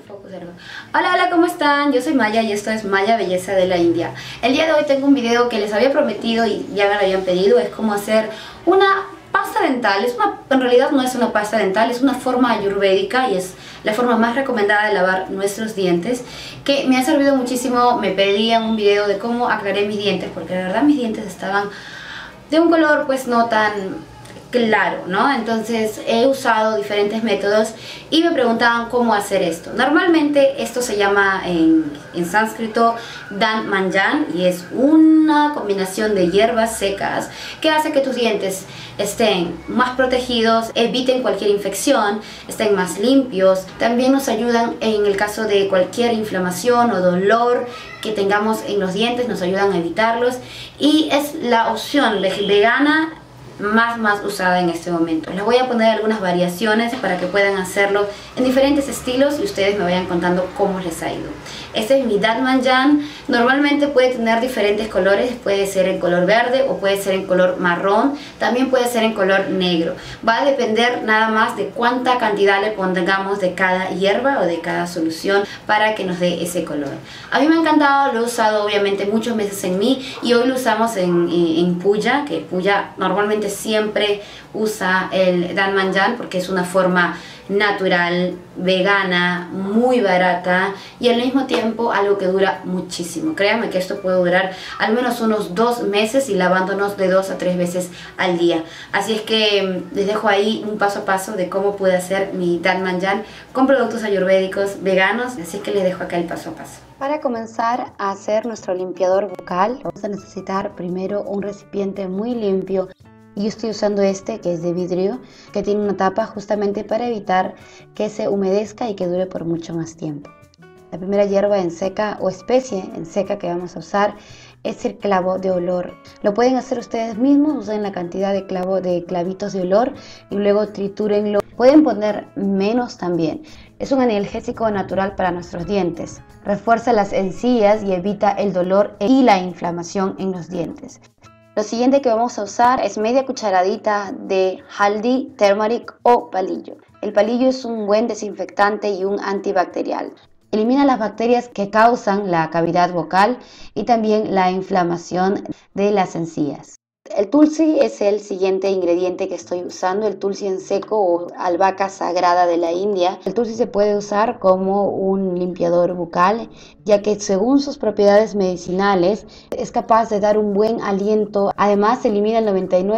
Focus cerca. Hola, hola, ¿cómo están? Yo soy Maya y esto es Maya Belleza de la India. El día de hoy tengo un video que les había prometido y ya me lo habían pedido. Es cómo hacer una pasta dental. En realidad no es una pasta dental, es una forma ayurvédica y es la forma más recomendada de lavar nuestros dientes, que me ha servido muchísimo. Me pedían un video de cómo aclaré mis dientes, porque la verdad mis dientes estaban de un color pues no tan claro, ¿no? Entonces he usado diferentes métodos y me preguntaban cómo hacer esto. Normalmente esto se llama en sánscrito Dan Manjan y es una combinación de hierbas secas que hace que tus dientes estén más protegidos, eviten cualquier infección, estén más limpios. También nos ayudan en el caso de cualquier inflamación o dolor que tengamos en los dientes, nos ayudan a evitarlos y es la opción vegana más usada en este momento. Les voy a poner algunas variaciones para que puedan hacerlo en diferentes estilos y ustedes me vayan contando cómo les ha ido. Este es mi Dan Manjan. Normalmente puede tener diferentes colores, puede ser en color verde o puede ser en color marrón, también puede ser en color negro. Va a depender nada más de cuánta cantidad le pongamos de cada hierba o de cada solución para que nos dé ese color. A mí me ha encantado, lo he usado obviamente muchos meses en mí y hoy lo usamos en Puja, que Puja normalmente siempre usa el Dan Manjan porque es una forma natural, vegana, muy barata y al mismo tiempo algo que dura muchísimo. Créanme que esto puede durar al menos unos 2 meses y lavándonos de 2 a 3 veces al día. Así es que les dejo ahí un paso a paso de cómo pude hacer mi Dan Manjan con productos ayurvédicos veganos. Así que les dejo acá el paso a paso. Para comenzar a hacer nuestro limpiador bucal vamos a necesitar primero un recipiente muy limpio. Yo estoy usando este que es de vidrio, que tiene una tapa justamente para evitar que se humedezca y que dure por mucho más tiempo. La primera hierba en seca o especie en seca que vamos a usar es el clavo de olor. Lo pueden hacer ustedes mismos, usen la cantidad de clavitos de olor y luego tritúrenlo. Pueden poner menos también. Es un analgésico natural para nuestros dientes. Refuerza las encías y evita el dolor y la inflamación en los dientes. Lo siguiente que vamos a usar es media cucharadita de haldi, turmeric o palillo. El palillo es un buen desinfectante y un antibacterial. Elimina las bacterias que causan la cavidad bucal y también la inflamación de las encías. El tulsi es el siguiente ingrediente que estoy usando, el tulsi en seco o albahaca sagrada de la India. El tulsi se puede usar como un limpiador bucal, ya que según sus propiedades medicinales es capaz de dar un buen aliento. Además, elimina el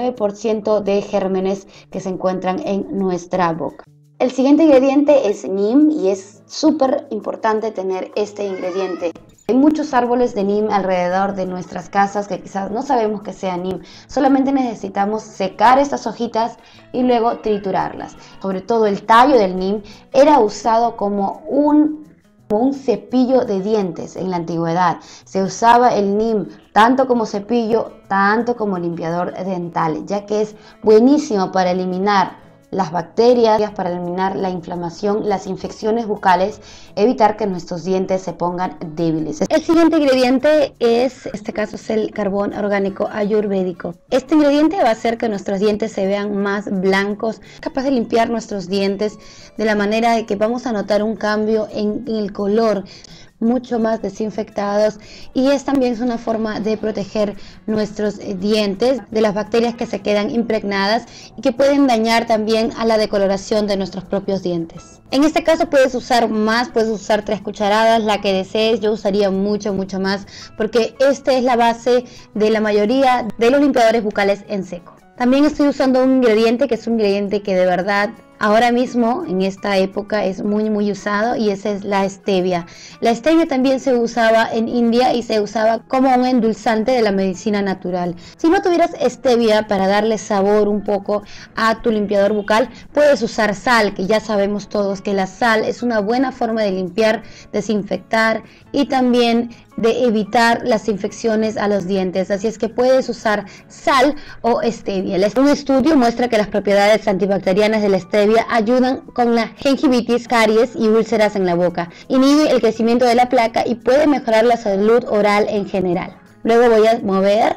99% de gérmenes que se encuentran en nuestra boca. El siguiente ingrediente es neem y es súper importante tener este ingrediente. Hay muchos árboles de neem alrededor de nuestras casas que quizás no sabemos que sea neem. Solamente necesitamos secar estas hojitas y luego triturarlas. Sobre todo el tallo del neem era usado como un cepillo de dientes en la antigüedad. Se usaba el neem tanto como cepillo, tanto como limpiador dental, ya que es buenísimo para eliminar las bacterias, para eliminar la inflamación, las infecciones bucales, evitar que nuestros dientes se pongan débiles. El siguiente ingrediente en este caso es el carbón orgánico ayurvédico. Este ingrediente va a hacer que nuestros dientes se vean más blancos, capaz de limpiar nuestros dientes de la manera de que vamos a notar un cambio en el color, mucho más desinfectados, y es también una forma de proteger nuestros dientes de las bacterias que se quedan impregnadas y que pueden dañar también a la decoloración de nuestros propios dientes. En este caso puedes usar más, puedes usar 3 cucharadas, la que desees. Yo usaría mucho más porque esta es la base de la mayoría de los limpiadores bucales en seco. También estoy usando un ingrediente que es un ingrediente que de verdad ahora mismo en esta época es muy usado, y esa es la stevia. La stevia también se usaba en India y se usaba como un endulzante de la medicina natural. Si no tuvieras stevia para darle sabor un poco a tu limpiador bucal, puedes usar sal, que ya sabemos todos que la sal es una buena forma de limpiar, desinfectar y también de evitar las infecciones a los dientes. Así es que puedes usar sal o stevia. Un estudio muestra que las propiedades antibacterianas de la stevia ayudan con la gingivitis, caries y úlceras en la boca. Inhibe el crecimiento de la placa y puede mejorar la salud oral en general. Luego voy a mover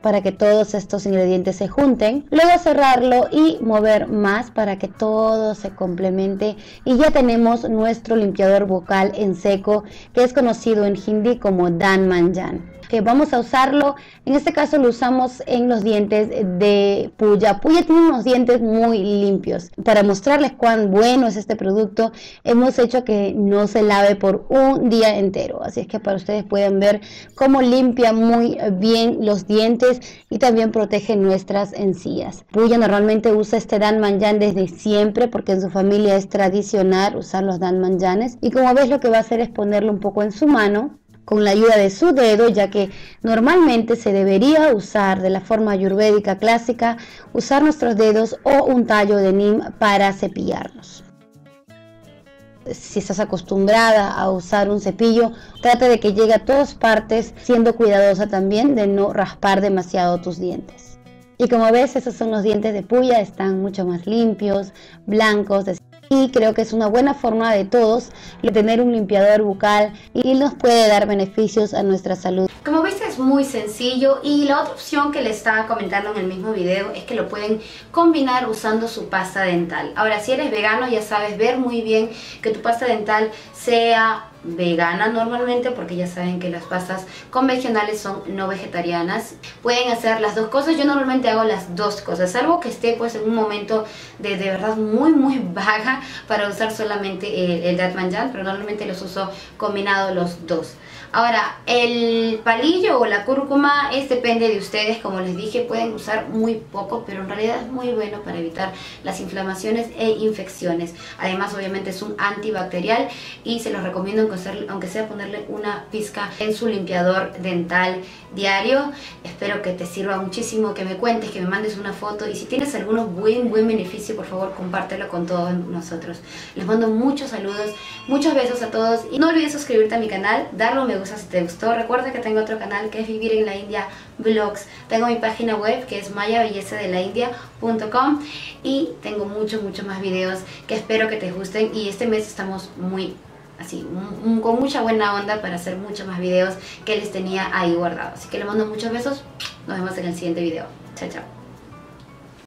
para que todos estos ingredientes se junten. Luego cerrarlo y mover más para que todo se complemente. Y ya tenemos nuestro limpiador bucal en seco, que es conocido en hindi como Dan Manjan. Que vamos a usarlo, en este caso lo usamos en los dientes de Puya. Puya tiene unos dientes muy limpios. Para mostrarles cuán bueno es este producto, hemos hecho que no se lave por un día entero. Así es que para ustedes pueden ver cómo limpia muy bien los dientes y también protege nuestras encías. Puya normalmente usa este Dan Manjan desde siempre porque en su familia es tradicional usar los Dan Manjanes. Y como ves, lo que va a hacer es ponerlo un poco en su mano, con la ayuda de su dedo, ya que normalmente se debería usar de la forma ayurvédica clásica, usar nuestros dedos o un tallo de neem para cepillarnos. Si estás acostumbrada a usar un cepillo, trata de que llegue a todas partes, siendo cuidadosa también de no raspar demasiado tus dientes. Y como ves, esos son los dientes de Puya, están mucho más limpios, blancos, y creo que es una buena forma de todos tener un limpiador bucal y nos puede dar beneficios a nuestra salud. Como viste, es muy sencillo, y la otra opción que les estaba comentando en el mismo video es que lo pueden combinar usando su pasta dental. Ahora, si eres vegano, ya sabes, ver muy bien que tu pasta dental sea vegana normalmente, porque ya saben que las pastas convencionales son no vegetarianas. Pueden hacer las dos cosas. Yo normalmente hago las dos cosas, salvo que esté pues en un momento de verdad muy vaga para usar solamente el Dan Manjan, pero normalmente los uso combinado los dos. Ahora, el palillo o la cúrcuma depende de ustedes. Como les dije, pueden usar muy poco, pero en realidad es muy bueno para evitar las inflamaciones e infecciones. Además, obviamente es un antibacterial y se los recomiendo aunque sea ponerle una pizca en su limpiador dental diario. Espero que te sirva muchísimo, que me cuentes, que me mandes una foto, y si tienes algún buen beneficio, por favor compártelo con todos nosotros. Les mando muchos saludos, muchos besos a todos, y no olvides suscribirte a mi canal, darle un me gusta si te gustó. Recuerda que tengo otro canal que es Vivir en la India Vlogs. Tengo mi página web que es mayabellesadelaindia.com y tengo muchos más videos que espero que te gusten, y este mes estamos muy así, con mucha buena onda para hacer muchos más videos que les tenía ahí guardados. Así que les mando muchos besos, nos vemos en el siguiente video. Chao, chao.